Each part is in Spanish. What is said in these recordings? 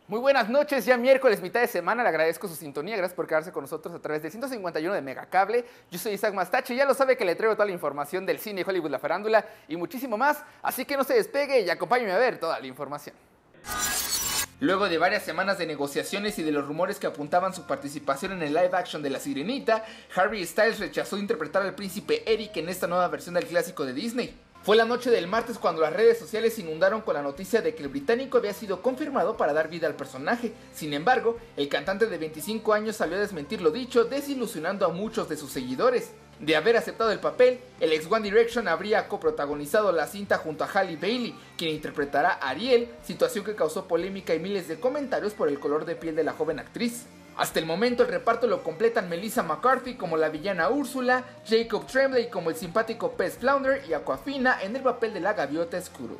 Muy buenas noches, ya miércoles, mitad de semana, le agradezco su sintonía, gracias por quedarse con nosotros a través del 151 de Megacable. Yo soy Isaac Mastache y ya lo sabe que le traigo toda la información del cine, Hollywood, la farándula y muchísimo más, así que no se despegue y acompáñeme a ver toda la información. Luego de varias semanas de negociaciones y de los rumores que apuntaban su participación en el live action de La Sirenita, Harry Styles rechazó interpretar al príncipe Eric en esta nueva versión del clásico de Disney. Fue la noche del martes cuando las redes sociales se inundaron con la noticia de que el británico había sido confirmado para dar vida al personaje. Sin embargo, el cantante de 25 años salió a desmentir lo dicho, desilusionando a muchos de sus seguidores. De haber aceptado el papel, el ex One Direction habría coprotagonizado la cinta junto a Halle Bailey, quien interpretará a Ariel, situación que causó polémica y miles de comentarios por el color de piel de la joven actriz. Hasta el momento el reparto lo completan Melissa McCarthy como la villana Úrsula, Jacob Tremblay como el simpático pez Flounder y Awkwafina en el papel de la gaviota Scooter.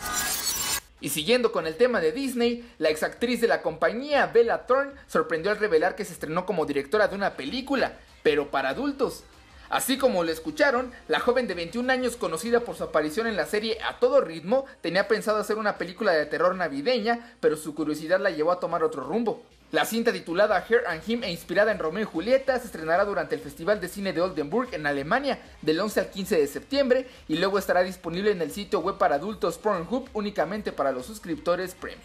Y siguiendo con el tema de Disney, la exactriz de la compañía, Bella Thorne, sorprendió al revelar que se estrenó como directora de una película, pero para adultos. Así como lo escucharon, la joven de 21 años, conocida por su aparición en la serie A Todo Ritmo, tenía pensado hacer una película de terror navideña, pero su curiosidad la llevó a tomar otro rumbo. La cinta titulada Her and Him e inspirada en Romeo y Julieta se estrenará durante el Festival de Cine de Oldenburg en Alemania del 11 al 15 de septiembre y luego estará disponible en el sitio web para adultos Pornhub únicamente para los suscriptores premium.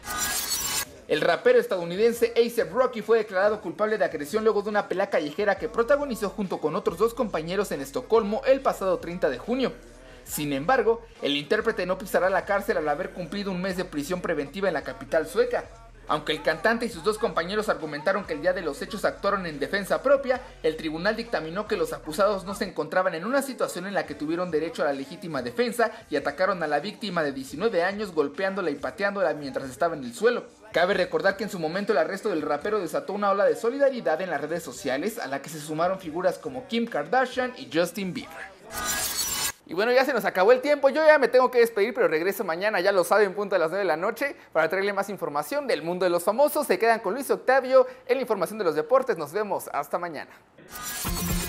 El rapero estadounidense A$AP Rocky fue declarado culpable de agresión luego de una pelea callejera que protagonizó junto con otros dos compañeros en Estocolmo el pasado 30 de junio. Sin embargo, el intérprete no pisará la cárcel al haber cumplido un mes de prisión preventiva en la capital sueca. Aunque el cantante y sus dos compañeros argumentaron que el día de los hechos actuaron en defensa propia, el tribunal dictaminó que los acusados no se encontraban en una situación en la que tuvieron derecho a la legítima defensa y atacaron a la víctima de 19 años golpeándola y pateándola mientras estaba en el suelo. Cabe recordar que en su momento el arresto del rapero desató una ola de solidaridad en las redes sociales a la que se sumaron figuras como Kim Kardashian y Justin Bieber. Y bueno, ya se nos acabó el tiempo, yo ya me tengo que despedir, pero regreso mañana, ya lo saben, punto a las 9 de la noche, para traerle más información del mundo de los famosos. Se quedan con Luis Octavio en la información de los deportes, nos vemos, hasta mañana.